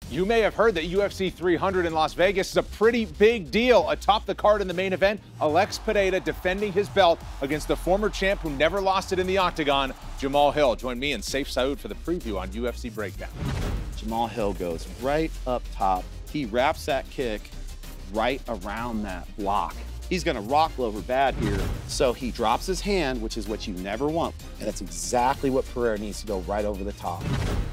You may have heard that UFC 300 in Las Vegas is a pretty big deal. Atop the card in the main event, Alex Pereira defending his belt against the former champ who never lost it in the octagon, Jamal Hill. Join me and Saif Saud for the preview on UFC Breakdown. Jamal Hill goes right up top. He wraps that kick right around that block. He's gonna rock Glover bad here. So he drops his hand, which is what you never want. And that's exactly what Pereira needs to go right over the top.